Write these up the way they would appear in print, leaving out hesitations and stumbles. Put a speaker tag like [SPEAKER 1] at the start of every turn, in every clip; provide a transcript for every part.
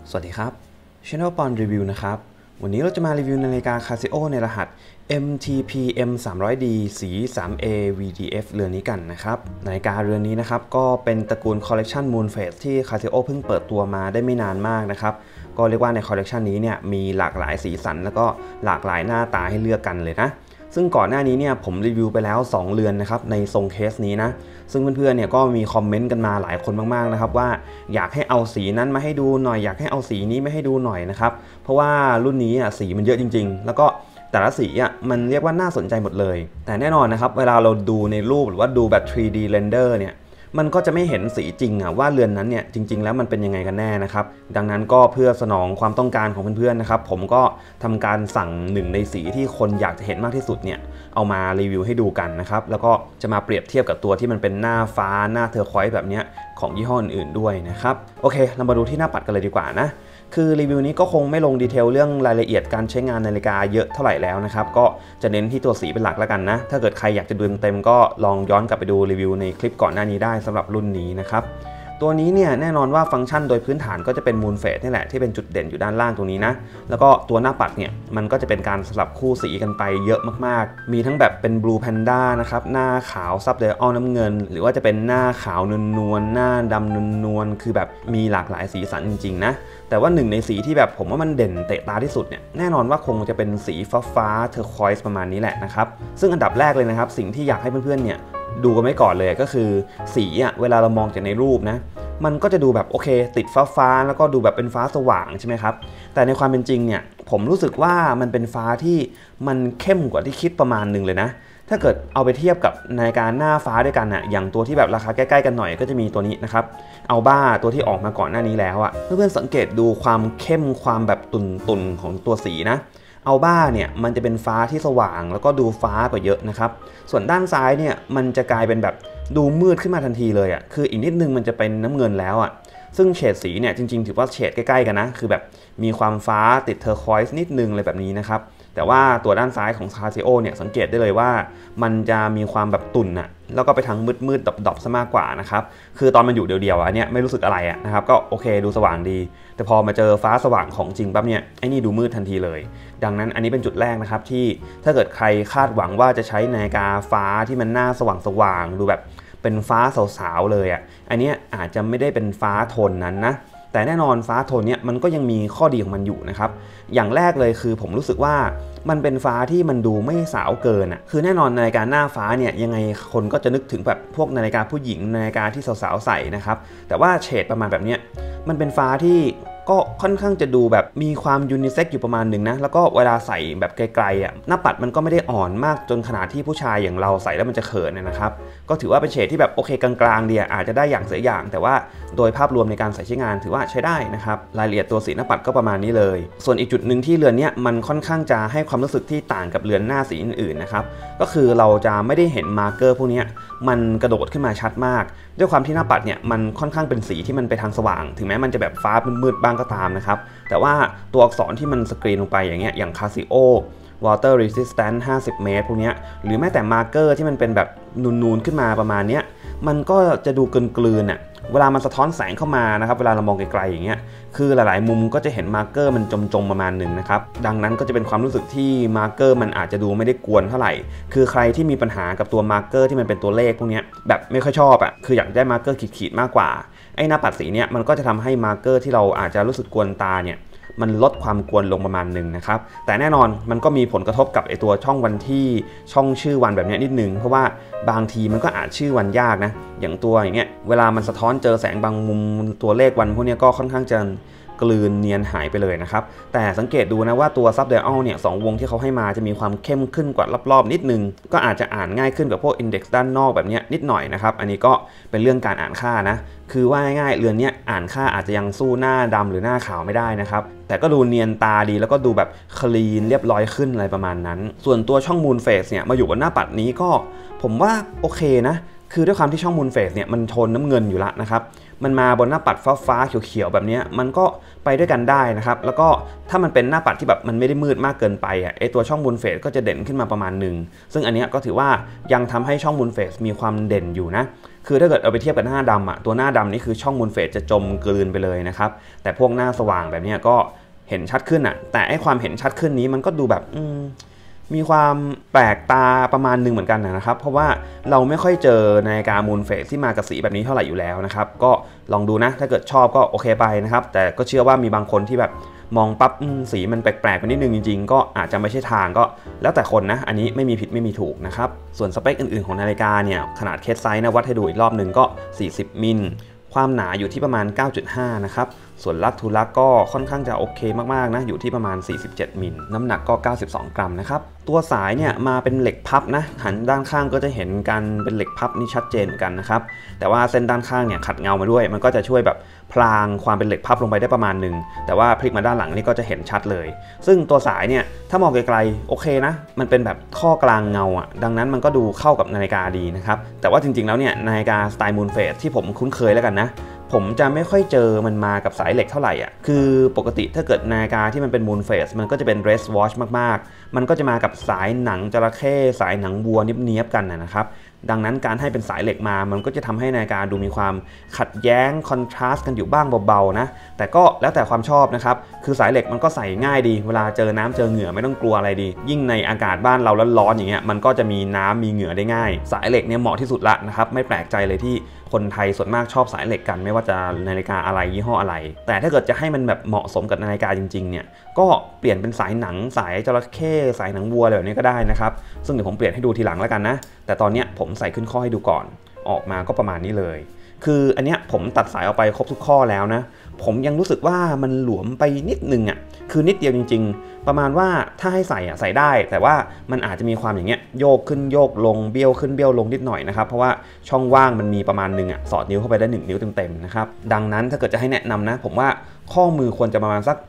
[SPEAKER 1] สวัสดีครับ Channel ปอนรีวิวนะครับวันนี้เราจะมารีวิวนาฬิกา Casio ในรหัส MTP M300D สี 3A VDF เรือนนี้กันนะครับนาฬิกาเรือนนี้นะครับก็เป็นตระกูล Collection Moon Phase ที่ Casio เพิ่งเปิดตัวมาได้ไม่นานมากนะครับก็เรียกว่าในคอลเลกชันนี้เนี่ยมีหลากหลายสีสันแล้วก็หลากหลายหน้าตาให้เลือกกันเลยนะซึ่งก่อนหน้านี้เนี่ยผมรีวิวไปแล้ว2เรือนนะครับในทรงเคสนี้นะซึ่งเพื่อนๆเนี่ยก็มีคอมเมนต์กันมาหลายคนมากๆนะครับว่าอยากให้เอาสีนั้นมาให้ดูหน่อยอยากให้เอาสีนี้มาให้ดูหน่อยนะครับเพราะว่ารุ่นนี้สีมันเยอะจริงๆแล้วก็แต่ละสีมันเรียกว่าน่าสนใจหมดเลยแต่แน่นอนนะครับเวลาเราดูในรูปหรือว่าดูแบบ 3D render เนี่ยมันก็จะไม่เห็นสีจริงว่าเรือนนั้นเนี่ยจริงๆแล้วมันเป็นยังไงกันแน่นะครับดังนั้นก็เพื่อสนองความต้องการของเพื่อนๆนะครับผมก็ทำการสั่งหนึ่งในสีที่คนอยากจะเห็นมากที่สุดเนี่ยเอามารีวิวให้ดูกันนะครับแล้วก็จะมาเปรียบเทียบกับตัวที่มันเป็นหน้าฟ้าหน้าเทอร์ควอยซ์แบบนี้ของยี่ห้ออื่นๆด้วยนะครับโอเคเรามาดูที่หน้าปัดกันเลยดีกว่านะคือรีวิวนี้ก็คงไม่ลงดีเทลเรื่องรายละเอียดการใช้งานนาฬิกาเยอะเท่าไหร่แล้วนะครับก็จะเน้นที่ตัวสีเป็นหลักแล้วกันนะถ้าเกิดใครอยากจะดูเต็มก็ลองย้อนกลับไปดูรีวิวในคลิปก่อนหน้านี้ได้สำหรับรุ่นนี้นะครับตัวนี้เนี่ยแน่นอนว่าฟังก์ชันโดยพื้นฐานก็จะเป็น Moon Phase นี่แหละที่เป็นจุดเด่นอยู่ด้านล่างตรงนี้นะแล้วก็ตัวหน้าปัดเนี่ยมันก็จะเป็นการสลับคู่สีกันไปเยอะมากๆมีทั้งแบบเป็น Blue Panda นะครับหน้าขาวซับไดอัลน้ำเงินหรือว่าจะเป็นหน้าขาวนวลหน้าดำนวลคือแบบมีหลากหลายสีสันจริงๆนะแต่ว่าหนึ่งในสีที่แบบผมว่ามันเด่นเตะตาที่สุดเนี่ยแน่นอนว่าคงจะเป็นสีฟ้าเทอร์ควอยซ์ประมาณนี้แหละนะครับซึ่งอันดับแรกเลยนะครับสิ่งที่อยากให้เพื่อนๆเนี่ยดูกันไว้ก่อนเลยก็คือสีเวลาเรามองจากในรูปนะมันก็จะดูแบบโอเคติดฟ้าแล้วก็ดูแบบเป็นฟ้าสว่างใช่ไหมครับแต่ในความเป็นจริงเนี่ยผมรู้สึกว่ามันเป็นฟ้าที่มันเข้มกว่าที่คิดประมาณหนึ่งเลยนะถ้าเกิดเอาไปเทียบกับนาฬิกาหน้าฟ้าด้วยกันอย่างตัวที่แบบราคาใกล้ๆกันหน่อยก็จะมีตัวนี้นะครับอัลบ้าตัวที่ออกมาก่อนหน้านี้แล้วเพื่อนๆสังเกตดูความเข้มความแบบตุ่นๆของตัวสีนะอัลบ้าเนี่ยมันจะเป็นฟ้าที่สว่างแล้วก็ดูฟ้ากว่าเยอะนะครับส่วนด้านซ้ายเนี่ยมันจะกลายเป็นแบบดูมืดขึ้นมาทันทีเลยคืออีกนิดนึงมันจะเป็นน้ำเงินแล้วซึ่งเฉดสีเนี่ยจริงๆถือว่าเฉดใกล้ๆกันนะคือแบบมีความฟ้าติดเทอร์ควอยซ์นิดนึงอะไรแบบนี้นะครับแต่ว่าตัวด้านซ้ายของ Casio เนี่ยสังเกตได้เลยว่ามันจะมีความแบบตุ่นแล้วก็ไปทางมืดๆดอบๆซะมากกว่านะครับคือตอนมันอยู่เดียวๆอันเนี้ยไม่รู้สึกอะไรนะครับก็โอเคดูสว่างดีแต่พอมาเจอฟ้าสว่างของจริงปั๊บเนี่ยไอ้นี่ดูมืดทันทีเลยดังนั้นอันนี้เป็นจุดแรกนะครับที่ถ้าเกิดใครคาดหวังว่าจะใช้นาฬิกาฟ้าที่มันหน้าสว่างๆดูแบบเป็นฟ้าสาวๆเลยอันนี้อาจจะไม่ได้เป็นฟ้าโทนนั้นนะแต่แน่นอนฟ้าโทนเนี้ยมันก็ยังมีข้อดีของมันอยู่นะครับอย่างแรกเลยคือผมรู้สึกว่ามันเป็นฟ้าที่มันดูไม่สาวเกินคือแน่นอนนาฬิกาหน้าฟ้าเนี่ยยังไงคนก็จะนึกถึงแบบพวกนาฬิกาผู้หญิงนาฬิกาที่สาวๆใส่นะครับแต่ว่าเฉดประมาณแบบเนี้ยมันเป็นฟ้าที่ก็ค่อนข้างจะดูแบบมีความยูนิเซ็กอยู่ประมาณหนึ่งนะแล้วก็เวลาใส่แบบไกลๆหน้าปัดมันก็ไม่ได้อ่อนมากจนขนาดที่ผู้ชายอย่างเราใส่แล้วมันจะเขินนะครับก็ถือว่าเป็นเฉดที่แบบโอเคกลางๆดีอาจจะได้อย่างเสียอย่างแต่ว่าโดยภาพรวมในการใส่ใช้งานถือว่าใช้ได้นะครับรายละเอียดตัวสีหน้าปัดก็ประมาณนี้เลยส่วนอีกจุดหนึ่งที่เรือนนี้มันค่อนข้างจะให้ความรู้สึกที่ต่างกับเรือนหน้าสีอื่นๆนะครับก็คือเราจะไม่ได้เห็นมาร์กเกอร์พวกนี้มันกระโดดขึ้นมาชัดมากด้วยความที่หน้าปัดเนี่ยมันค่อนข้างเป็นสีที่มันไปทางสว่างถึงแม้มันจะแบบฟ้ามืดๆบ้างก็ตามนะครับแต่ว่าตัวอักษรที่มันสกรีนลงไปอย่างเงี้ยอย่าง Casio Water Resistant 50 เมตรพวกนี้หรือแม้แต่มาร์กเกอร์ที่มันเป็นแบบนูนๆขึ้นมาประมาณนี้มันก็จะดูกลืนเวลามันสะท้อนแสงเข้ามานะครับเวลาเรามองไกลๆอย่างเงี้ยคือหลายๆมุมก็จะเห็นมาร์กเกอร์มันจมๆประมาณหนึ่งนะครับดังนั้นก็จะเป็นความรู้สึกที่มาร์กเกอร์มันอาจจะดูไม่ได้กวนเท่าไหร่คือใครที่มีปัญหากับตัวมาร์กเกอร์ที่มันเป็นตัวเลขพวกนี้แบบไม่ค่อยชอบคืออยากได้มาร์กเกอร์ขีดๆมากกว่าไอ้หน้าปัดสีเนี่ยมันก็จะทำให้มาร์กเกอร์ที่เราอาจจะรู้สึกกวนตาเนี่ยมันลดความกวนลงประมาณหนึ่งนะครับแต่แน่นอนมันก็มีผลกระทบกับไอตัวช่องวันที่ช่องชื่อวันแบบนี้นิดนึงเพราะว่าบางทีมันก็อาจชื่อวันยากนะอย่างตัวอย่างเงี้ยเวลามันสะท้อนเจอแสงบางมุมตัวเลขวันพวกนี้ก็ค่อนข้างจะกลืนเนียนหายไปเลยนะครับแต่สังเกตดูนะว่าตัวซับไดอัลเนี่ย2วงที่เขาให้มาจะมีความเข้มขึ้นกว่ารอบๆนิดนึงก็อาจจะอ่านง่ายขึ้นกับพวกอินเด็กซ์ด้านนอกแบบนี้นิดหน่อยนะครับอันนี้ก็เป็นเรื่องการอ่านค่านะคือว่าง่ายๆเรือนนี้อ่านค่าอาจจะยังสู้หน้าดำหรือหน้าขาวไม่ได้นะครับแต่ก็ดูเนียนตาดีแล้วก็ดูแบบคลีนเรียบร้อยขึ้นอะไรประมาณนั้นส่วนตัวช่องมูนเฟสเนี่ยมาอยู่บนหน้าปัดนี้ก็ผมว่าโอเคนะคือด้วยความที่ช่องมูนเฟสเนี่ยมันโทนน้ำเงินอยู่ละนะครับมันมาบนหน้าปัดฟ้าเขียวๆแบบนี้มันก็ไปด้วยกันได้นะครับแล้วก็ถ้ามันเป็นหน้าปัดที่แบบมันไม่ได้มืดมากเกินไปไอตัวช่องมูนเฟสก็จะเด่นขึ้นมาประมาณหนึ่งซึ่งอันนี้ก็ถือว่ายังทำให้ช่องมูนเฟสมีความเด่นอยู่นะคือถ้าเกิดเอาไปเทียบกับหน้าดำตัวหน้าดำนี่คือช่องมูนเฟสจะจมกลืนไปเลยนะครับแต่พวกหน้าสว่างแบบนี้ก็เห็นชัดขึ้นแต่ไอความเห็นชัดขึ้นนี้มันก็ดูแบบมีความแปลกตาประมาณหนึ่งเหมือนกันนะครับเพราะว่าเราไม่ค่อยเจอนาฬิกามูนเฟสที่มากับสีแบบนี้เท่าไหร่อยู่แล้วนะครับก็ลองดูนะถ้าเกิดชอบก็โอเคไปนะครับแต่ก็เชื่อว่ามีบางคนที่แบบมองปั๊บสีมันแปลกๆไปนิดนึงจริงๆก็อาจจะไม่ใช่ทางก็แล้วแต่คนนะอันนี้ไม่มีผิดไม่มีถูกนะครับส่วนสเปคอื่นๆของนาฬิกาเนี่ยขนาดเคสไซส์นะวัดให้ดูอีกรอบหนึ่งก็40มิลความหนาอยู่ที่ประมาณ 9.5 นะครับส่วนลักทูลักก็ค่อนข้างจะโอเคมากๆนะอยู่ที่ประมาณ47มิลน้ำหนักก็92กรัมนะครับตัวสายเนี่ยมาเป็นเหล็กพับนะหันด้านข้างก็จะเห็นกันเป็นเหล็กพับนี่ชัดเจนเหมือนกันนะครับแต่ว่าเส้นด้านข้างเนี่ยขัดเงามาด้วยมันก็จะช่วยแบบพลางความเป็นเหล็กพับลงไปได้ประมาณหนึ่งแต่ว่าพลิกมาด้านหลังนี่ก็จะเห็นชัดเลยซึ่งตัวสายเนี่ยถ้ามองไกลๆโอเคนะมันเป็นแบบข้อกลางเงาดังนั้นมันก็ดูเข้ากับนาฬิกาดีนะครับแต่ว่าจริงๆแล้วเนี่ยนาฬิกาสไตล์มูนเฟสที่ผมคุ้นเคยแล้วกันนะผมจะไม่ค่อยเจอมันมากับสายเหล็กเท่าไหร่คือปกติถ้าเกิดนาฬิกาที่มันเป็นมูนเฟสมันก็จะเป็นเรสวอชมากๆมันก็จะมากับสายหนังจระเข้สายหนังวัวเนียบๆกันนะครับดังนั้นการให้เป็นสายเหล็กมามันก็จะทำให้นาฬิกาดูมีความขัดแย้งคอนทราสต์กันอยู่บ้างเบาๆนะแต่ก็แล้วแต่ความชอบนะครับคือสายเหล็กมันก็ใส่ง่ายดีเวลาเจอน้ำเจอเหงื่อไม่ต้องกลัวอะไรดียิ่งในอากาศบ้านเราร้อนๆอย่างเงี้ยมันก็จะมีน้ำมีเหงื่อได้ง่ายสายเหล็กเนี่ยเหมาะที่สุดละนะครับไม่แปลกใจเลยที่คนไทยส่วนมากชอบสายเหล็กกันไม่ว่าจะนาฬิกาอะไรยี่ห้ออะไรแต่ถ้าเกิดจะให้มันแบบเหมาะสมกับนาฬิกาจริงๆเนี่ยก็เปลี่ยนเป็นสายหนังสายจระเข้สายหนังวัวอะไรแบบนี้ก็ได้นะครับซึ่งเดี๋ยวผมเปลี่ยนให้ดูทีหลังแล้วกันนะแต่ตอนนี้ผมใส่ขึ้นข้อให้ดูก่อนออกมาก็ประมาณนี้เลยคืออันเนี้ยผมตัดสายออกไปครบทุกข้อแล้วนะผมยังรู้สึกว่ามันหลวมไปนิดนึงคือนิดเดียวจริงๆประมาณว่าถ้าให้ใส่ใส่ได้แต่ว่ามันอาจจะมีความอย่างเงี้ยโยกขึ้นโยกลงเบี้ยวขึ้นเบี้ยวลงนิดหน่อยนะครับเพราะว่าช่องว่างมันมีประมาณนึงสอดนิ้วเข้าไปได้1นิ้วเต็มๆนะครับดังนั้นถ้าเกิดจะให้แนะนำนะผมว่าข้อมือควรจะประมาณสัก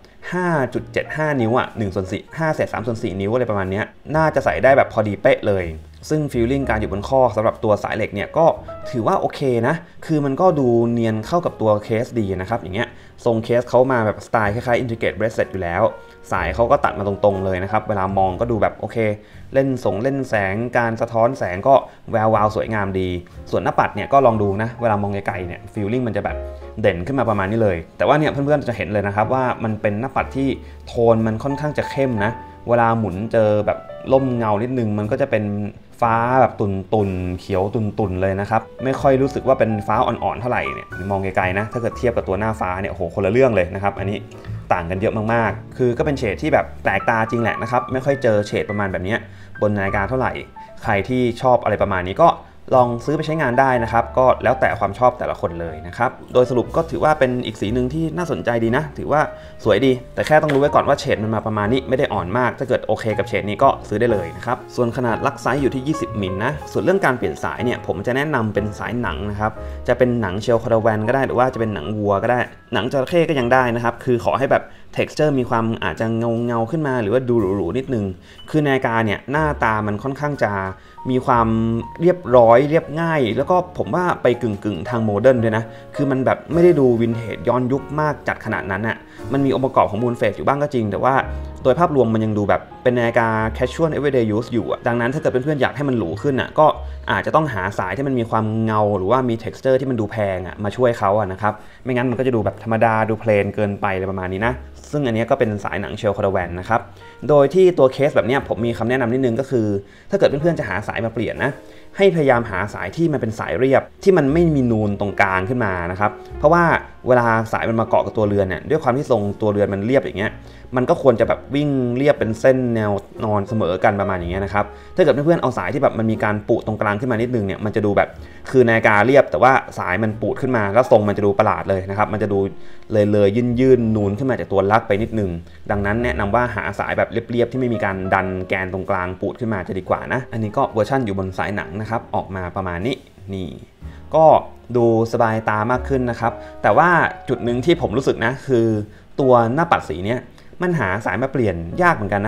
[SPEAKER 1] 5.75 นิ้ว1/4 5 เศษ 3/4 นิ้วอะไรประมาณนี้น่าจะใส่ได้แบบพอดีเป๊ะเลยซึ่งฟีลลิ่งการอยู่บนข้อสำหรับตัวสายเหล็กเนี่ยก็ถือว่าโอเคนะคือมันก็ดูเนียนเข้ากับตัวเคสดีนะครับอย่างเงี้ยทรงเคสเขามาแบบสไตล์คล้ายๆ Integrate Bracelet อยู่แล้วสายเขาก็ตัดมาตรงๆเลยนะครับเวลามองก็ดูแบบโอเคเล่นแสงการสะท้อนแสงก็แวววาวสวยงามดีส่วนหน้าปัดเนี่ยก็ลองดูนะเวลามองไกลๆเนี่ยฟีลลิ่งมันจะแบบเด่นขึ้นมาประมาณนี้เลยแต่ว่าเนี่ยเพื่อนๆจะเห็นเลยนะครับว่ามันเป็นหน้าปัดที่โทนมันค่อนข้างจะเข้มนะเวลาหมุนเจอแบบล่มเงานิดนึงมันก็จะเป็นฟ้าแบบตุ่นเขียวตุ่นเลยนะครับไม่ค่อยรู้สึกว่าเป็นฟ้าอ่อนๆเท่าไหร่เนี่ยมองไกลๆนะถ้าเกิดเทียบกับตัวหน้าฟ้าเนี่ยโอ้โหคนละเรื่องเลยนะครับอันนี้ต่างกันเยอะมากๆคือก็เป็นเฉดที่แบบแปลกตาจริงแหละนะครับไม่ค่อยเจอเฉดประมาณแบบนี้บนนาฬิกาเท่าไหร่ใครที่ชอบอะไรประมาณนี้ก็ลองซื้อไปใช้งานได้นะครับก็แล้วแต่ความชอบแต่ละคนเลยนะครับโดยสรุปก็ถือว่าเป็นอีกสีหนึ่งที่น่าสนใจดีนะถือว่าสวยดีแต่แค่ต้องรู้ไว้ก่อนว่าเฉดมันมาประมาณนี้ไม่ได้อ่อนมากถ้าเกิดโอเคกับเฉดนี้ก็ซื้อได้เลยนะครับส่วนขนาดลักไซส์อยู่ที่20มิลนะส่วนเรื่องการเปลี่ยนสายเนี่ยผมจะแนะนำเป็นสายหนังนะครับจะเป็นหนังเชลคาราแวนก็ได้หรือว่าจะเป็นหนังวัวก็ได้หนังจระเข้ก็ยังได้นะครับคือขอให้แบบ texture มีความอาจจะเงาขึ้นมาหรือว่าดูหรูๆนิดนึงคือนาฬิกาเนี่ยหน้าตามันค่อนข้างจะมีความเรียบร้อยเรียบง่ายแล้วก็ผมว่าไปกึ่งทางโมเดิร์นด้วยนะคือมันแบบไม่ได้ดูวินเทจย้อนยุคมากจัดขนาดนั้นมันมีองค์ประกอบของมูนเฟสอยู่บ้างก็จริงแต่ว่าโดยภาพรวมมันยังดูแบบเป็นนาฬิกา casual everyday use อยู่ดังนั้นถ้าเกิดเพื่อนๆอยากให้มันหรูขึ้นก็อาจจะต้องหาสายที่มันมีความเงาหรือว่ามี texture ที่มันดูแพงมาช่วยเขานะครับไม่งั้นมันก็จะดูแบบธรรมดาดูเพลนเกินไปอะไรประมาณนี้นะซึ่งอันนี้ก็เป็นสายหนังเชลคาราแวนนะครับโดยที่ตัวเคสแบบนี้ผมมีคำแนะนำนิดนึงก็คือถ้าเกิดเพื่อนๆจะหาสายมาเปลี่ยนนะให้พยายามหาสายที่มันเป็นสายเรียบที่มันไม่มีนูนตรงกลางขึ้นมานะครับเพราะว่าเวลาสายมันมาเกาะกับตัวเรือนเนี่ยด้วยความที่ทรงตัวเรือนมันเรียบอย่างเงี้ยมันก็ควรจะแบบวิ่งเรียบเป็นเส้นแนวนอนเสมอกันประมาณอย่างเงี้ยนะครับถ้าเกิดเพื่อนๆเอาสายที่แบบมันมีการปูดตรงกลางขึ้นมานิดนึงเนี่ยมันจะดูแบบคือนาฬิกาเรียบแต่ว่าสายมันปูดขึ้นมาแล้วทรงมันจะดูประหลาดเลยนะครับมันจะดูเลยยื่นนูนขึ้นมาจากตัวลักไปนิดนึงดังนั้นแนะนำว่าหาสายแบบเรียบๆที่ไม่มีการดันแกนตรงกลางปูดขึ้นมาจะดีกว่านะอันนี้ก็เวอร์ชั่นอยู่บนสายหนังนะครับออกมาประมาณนี้นี่ก็ดูสบายตามากขึ้นนะครับแต่ว่าจุดหนึ่งที่ผมรู้สึกนะคือตัวหน้าปัดสีเนี้ยมันหาสายมาเปลี่ยนยากเหมือนกันนะ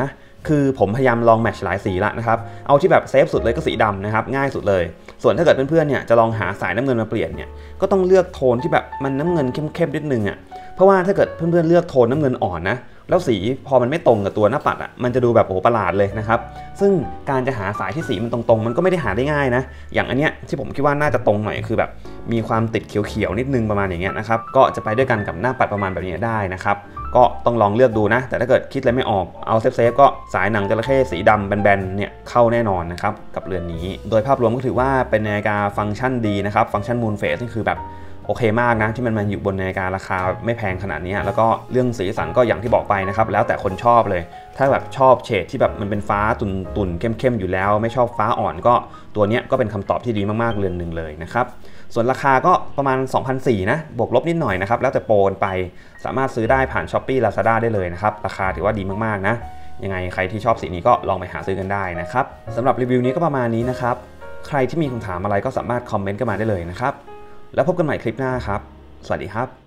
[SPEAKER 1] คือผมพยายามลองแมทช์หลายสีละนะครับเอาที่แบบเซฟสุดเลยก็สีดำนะครับง่ายสุดเลยส่วนถ้าเกิดเพื่อนๆเนี่ยจะลองหาสายน้ำเงินมาเปลี่ยนเนี่ยก็ต้องเลือกโทนที่แบบมันน้ำเงินเข้มๆนิดนึงอ่ะเพราะว่าถ้าเกิดเพื่อนๆเลือกโทนน้ำเงินอ่อนนะแล้วสีพอมันไม่ตรงกับตัวหน้าปัดอ่ะมันจะดูแบบโอ้ประหลาดเลยนะครับซึ่งการจะหาสายที่สีมันตรงๆมันก็ไม่ได้หาได้ง่ายนะอย่างอันเนี้ยที่ผมคิดว่าน่าจะตรงหน่อยคือแบบมีความติดเขียวๆนิดนึงประมาณอย่างเงี้ยนะครับก็จะไปด้วยกันกับหน้าปัดประมาณแบบนี้ได้นะครับก็ต้องลองเลือกดูนะแต่ถ้าเกิดคิดอะไรไม่ออกเอาเซฟก็สายหนังจระเข้สีดำแบนๆเนี่ยเข้าแน่นอนนะครับกับเรือนนี้โดยภาพรวมก็ถือว่าเป็นนาฬิกาฟังก์ชันดีนะครับฟังก์ชันมูนเฟสนี่คือแบบโอเคมากนะที่มันมาอยู่บนนาฬิการาคาไม่แพงขนาดนี้แล้วก็เรื่องสีสันก็อย่างที่บอกไปนะครับแล้วแต่คนชอบเลยถ้าแบบชอบเฉดที่แบบมันเป็นฟ้าตุ่นเข้มๆอยู่แล้วไม่ชอบฟ้าอ่อนก็ตัวนี้ก็เป็นคำตอบที่ดีมากๆเรือนหนึ่งเลยนะครับส่วนราคาก็ประมาณ 2,400 นะบวกลบนิดหน่อยนะครับแล้วแต่โปรไปสามารถซื้อได้ผ่าน Shopee Lazada ได้เลยนะครับราคาถือว่าดีมากๆนะยังไงใครที่ชอบสีนี้ก็ลองไปหาซื้อกันได้นะครับสำหรับรีวิวนี้ก็ประมาณนี้นะครับใครที่มีคำถามอะไรก็สามารถคอมเมนต์กันมาได้เลยนะครับแล้วพบกันใหม่คลิปหน้าครับสวัสดีครับ